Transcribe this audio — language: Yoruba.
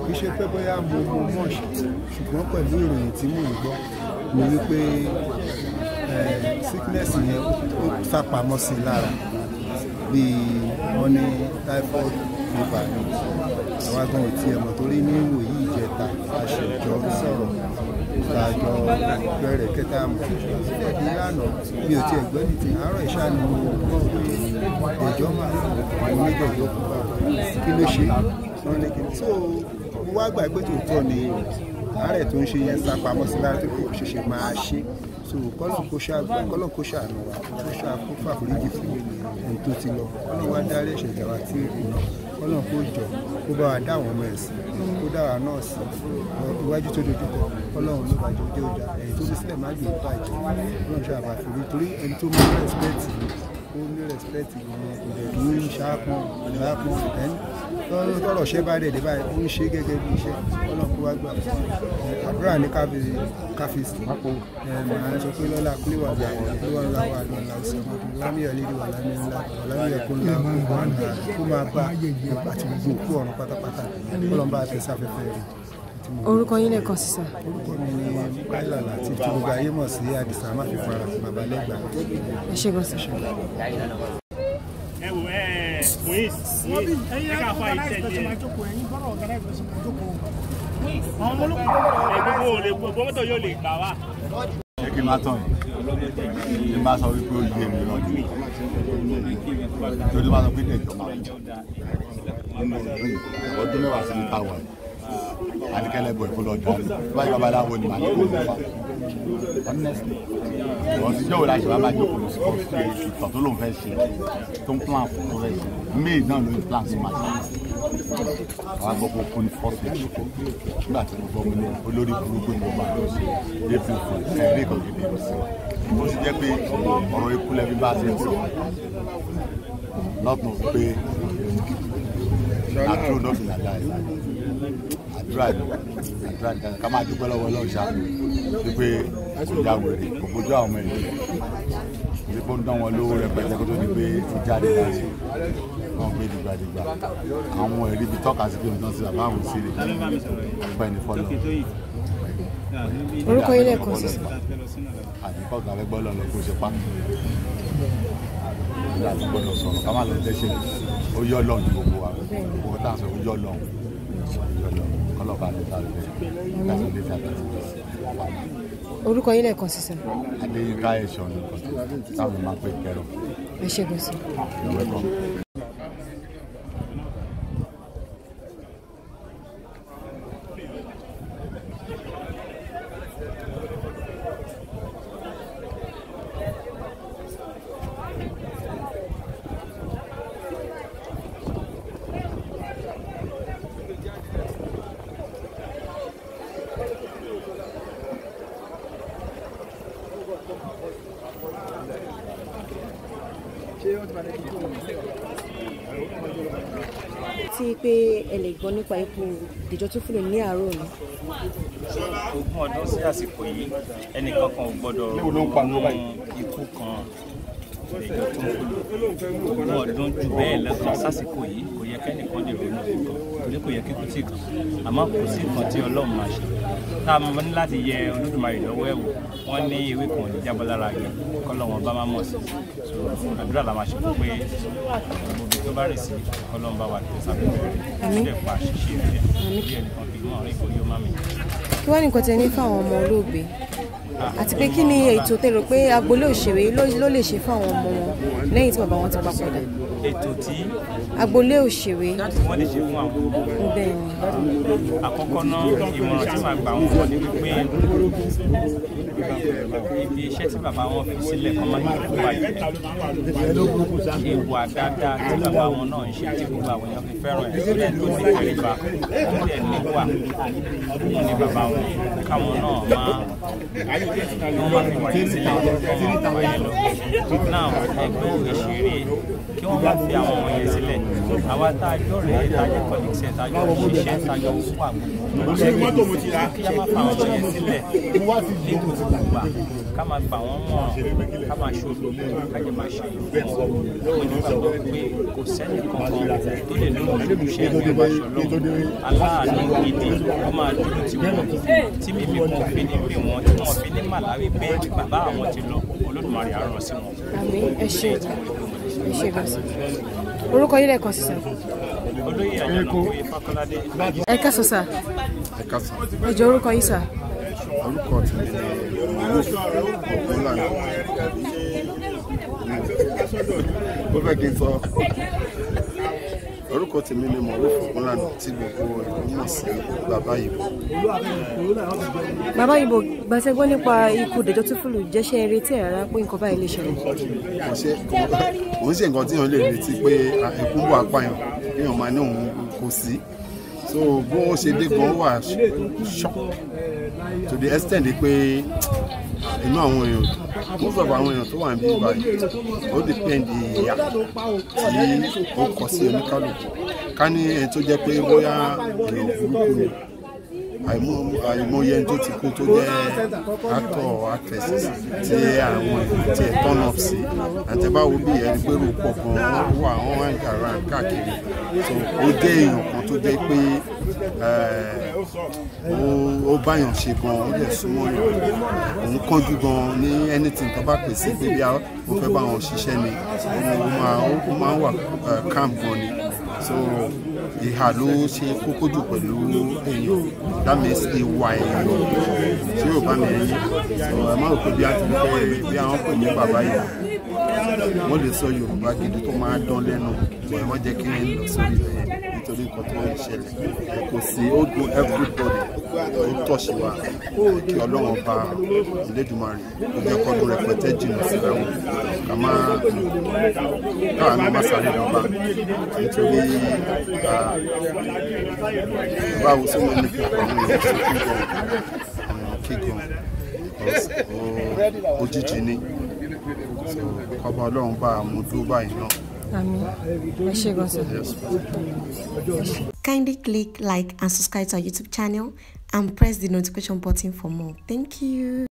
kì í ṣe pé bóyá mo mọ̀ ṣùgbọ́n pẹ̀lú ìròyìn tí mò ń gbọ́ ni wípé sickness yẹn ó sápamọ́ sí lára bíi wọ́n ní typhoid fever ni àwọn agbọ̀n ò tiẹ̀ mọ̀ torí ní ìwòyí ìjẹta àṣejọ sọ̀rọ̀ ìtajọ bẹ̀rẹ̀ kẹta mọ̀ ẹ̀dí lánàá mi ò tiẹ̀ gbẹ́ ní ti àárọ̀ ìṣàánú gbọ́ pé Dejo máa ń ní Dejo kí ló ṣe wọ́n ní kí n tó mo wá gbà pé tòótọ́ ni àárẹ̀ tó ń ṣe yẹn sápamọ́ sí lára tó kò ṣeṣe máa ṣe so kọ́lọ̀ kó ṣàánú wa kó ṣàkó fàforíjì fún ohun tó ti lọ kọ́lọ̀ wá dárí ẹ̀ṣẹ̀ ìjàwá tí ò kùnà kọ́lọ̀ kó jọ kó bá wa dá àwọn ọmọ ẹ̀ sí kó dá wa náà sí iwájú tó dojú kọ kọ́lọ̀ ló bá jọ jẹ́ ọjà ẹ̀yìn tó fi sílẹ̀ má gbé bàjẹ́ kọ́lọ̀ ṣàbà fèrè torí ẹni tó mú rẹ́spẹ̀tì ó ní rẹ́spẹ̀tì wọn kò dẹ̀ ní ṣáàpọ̀n ẹni tọ́rọ̀ ṣẹ́ bá dẹ̀ dé báyìí ó ń ṣe gẹ́gẹ́ bí iṣẹ́ kọ́lọ̀ kó wá gbà àdúrà ní káfíìsì màá sọ pé lọ́la kúlíwà bí àwọn kúlíwà ńlá wà lọ́la ọ̀sẹ̀ ọdún lámìyà lídìí wà lámìyà ńlá lámìyà kó ńlá kó máa bá àti gbogbo òkú ọ̀run pátápátá kọ́lọ̀ ń bá àtẹ̀sí afẹ́fẹ́ rẹ̀. Orúkọ yín lẹ́ẹ̀kan sísà. Orúkọ mi ni Báyìlà láti tí gbogbo ayé mọ̀ sí Àdìsá má fi fara bàbá Legba. Ẹ ṣé gan sí. Ṣé kí n máa tán yìí? Ṣé máa sọ wípé ó yé mi lọ́jọ́? Torí máa sọ pé Dejo máa ń jọ. Nínú ọdún mẹ́wàá sí ní táwọn àdìkẹ́lẹ́bọ̀ ìfọlọ́jọ́ báyìí babaláwo ni màá ní kó fà. Honestly, ìwọ̀n ti jọ́wọ́ láti bá jókòó lọ sí ìtọ̀ tó lóun fẹ́ ṣe tó ń plan fún tó fẹ́ ṣe. May náà ló ń plan sí màá ṣe. Àwọn agbọ́pọ̀ kún ní first week nígbà tí mo gbọ́ mi ní olórí burúkú ni mo máa lọ sí April fún ẹ̀rí kan gidi lọ sí. Ó sì jẹ́ pé ọ̀rọ̀ ikú lẹ́bí bá ṣe ń sọ. Lọ́tún pé àtúrò náà fi nàdá ẹ̀ àdúrà ká máa dúpẹ́ lọ́wọ́ Ọlọ́run ṣáà wípé ìjà wèrè kò bójú àwọn ọmọ ìlú ìdíkó ń dán wọn lówó rẹpẹtẹ kó tó di pé ó jáde láti wọn gbé dìgbàdìgbà àwọn ẹ̀rí ibi tọ́ka sí pé ó ń tán sí bàbá àwọn sí rè ọpẹ́ ní fọlọ́. Orúkọ yín lẹ́ẹ̀kan sísà. àdìpọ̀ gàwé gbọ́ lọ́nà kó ṣe pa ìlú àti gbọ́dọ̀ sọ̀rọ̀ ká má lọ dẹ́ṣẹ̀ ó yọ lọ́run gbogbo wa gbogbo táwọn sọ ó yọ lọ́run kọ́lọ́ba ló ta lóde láti ilé ìtajà ti bẹ̀rẹ̀. Orúkọ yín lẹ́ẹ̀kan sísà. Adéyínká ẹ̀ṣọ́ ní nǹkan táwọn máa pè kẹrọ. Ẹ ṣé gan sí. Ìwẹ́kọ̀. Tí pé ẹ lè gbọ́ nípa ikú Dejo Tunfunlu ní àárọ̀ ni. Ogún ọdún sí àsìkò yìí ẹnìkan kan ò gbọ́dọ̀ ikú kan Dejo Tunfunlu. Ogún ọdún jù bẹ́ẹ̀ lọ́sàn sásìkò yìí kò yẹ kẹ́nìkan lè ronú nǹkan torí kò yẹ kíkú tí kan àmọ́ kò sí nǹkan tí Ọlọ́run máa ṣe. Tá a máa ní láti yẹ Olódùmarè lọ́wọ́ ẹ̀wò wọ́n ní ewé kan ò ní jábọ́ lára yẹn kọ́lọ́ wọn bá má mọ̀ sí. Àdúrà la máa ṣe fún pé gbogbo ibi tó bá rìn sí Ọlọ́run bá wà ní sábẹ́bẹ̀rẹ̀ sílẹ̀ pa àṣìṣe rẹ̀ bí ẹnìkan fi mọ́ ọ̀rẹ́ kò yóò má mi. Kí wá ní nǹkan tẹ́ ní fáwọn ọmọ olóògbé àti pé kí ni ètò tẹ́ rò pé agboolé òṣèré ló lè ṣe fún àwọn ọmọ wọn lẹ́yìn tí bàbá wọn ti papòdà? Ètò tí agboolé òṣèré wọ́n lè ṣe fún àwọn ọmọ. Bẹ́ẹ̀ ni. Àkọ́kọ́ náà ìmọ̀ràn tí màá gbà wọ́n ni wípé ibi iṣẹ́ tí bàbá wọn fi sílẹ̀ kọ́ máa ń yí ìwà ìwà dáadáa tí bàbá wọn náà ń ṣe tí gbogbo àwọn èèyàn fi fẹ́ràn ẹ̀ sílẹ̀ tó ní kẹrìbà ó dẹ̀ níwà ní bàbá wọn káwọn náà máa wọ́n máa fi wáyé sílẹ̀ wọ́n máa wáyé lọ. Náà ẹgbẹ́ òṣèré kí wọ́n máa fi àwọn ọmọ yẹn sílẹ̀. Àwa tá a jọ rẹ̀ tá a jẹ́ kọ́líksẹ̀ tá a jọ ṣiṣẹ́ tá a jọ wà gbogbo. Kí a máa fa àwọn ọmọ yẹn sílẹ̀ ní gbogbo ìgbà. Ká máa gbà wọ́n mọ̀, ká máa ṣòro, ká jẹ́ máa ṣe ìfún wọn. Mo ní gbàgbọ́ pé kò sẹ́ni kankan tó lè lóun ṣe ìgbà ṣọlọ́. Aláàánú gidi ó máa dúró tí wọ́n tí mímí kan fi ní bí wọn tí wọ́n fi ní màláwí pé bàbá àwọn ti lọ Olódùmarè á rán sí wọn. Àmín. Ẹ ṣé bàṣẹ. Orúkọ yín lẹ́ẹ̀kan sísá. Olóyè Àjànàkú Kolade. Ẹ káàsán sà. Ẹ káàsán. Ẹ jọ̀ọ́ orúkọ yín sà. Orúkọ tí mi ní Kolade. Ó fẹ́ kí n sọ orúkọ tèmi ni Kolade tí gbogbo ìlú mọ̀ sí Bàbá Ìbò. Bàbá Ìbò, gbàtẹ́ gbọ́ nípa ikú Dejo Tunfunlu jẹ́ṣẹ́ eré tí rárá pé nǹkan báyìí lè ṣẹlẹ̀. Kò ń ṣe nǹkan tí èèyàn lè retí pé ẹkún bọ̀ apáyàn èèyàn máa ní òun kò sí. So bó ṣe dé gan wà shock to the extent pé inú àwọn èèyàn most of àwọn èèyàn tó wà níbí báyìí ó depend ìyà tí ó kọ sí oníkálùkù. Ká ní ẹni tó jẹ́ pé bóyá èèyàn burúkú ni àìmọye ẹni tó ti kú tó jẹ́ actor actresses tí àwọn èèyàn tí ẹ turn up sí àtẹ̀báwo bí ẹni pé rò pọ̀ gan wà wọ́n wá ń gàrà káàkiri. So ó jẹ́ èèyàn kan tó jẹ́ pé ó báyàn ṣe gan, ó lè súnmọ́ yàn, òun kánjú gan ní anything tó bá pèsè pé bí ó fẹ́ bá wọn ṣiṣẹ́ ni ó máa ń wà calm gan ni. So ìhà ló ṣe kókó jù pẹ̀lú èèyàn, that means ìwà èèyàn tí yóò bá mi ẹ̀yìn. So ẹ má rò pé bí a ti pé bí àwọn pè ní bàbá yìí wọ́n lè sọ Yorùbá gidi tó máa dán lẹ́nu, ẹ má jẹ́ kí n lọ sórí ẹ̀ nítorí nǹkan tó ń ṣẹlẹ̀. Kò sí ó dùn everybody ó tọ̀ṣì wa kí Ọlọ́run bá Elédùmarè ó jẹ́ kọ́dún rẹpẹtẹ jìnnà síra wọn káwa má sáré lọ́ba nítorí báwo sí wọn ní pípọ̀ àwọn èèyàn sí kígan òjijì ni kọ́ba Ọlọ́run bá mú dúró báyìí náà. Àmín. Ẹ ṣé gan sà. Kindly click like and subscribe to our YouTube channel and press the notification button for more. Thank you.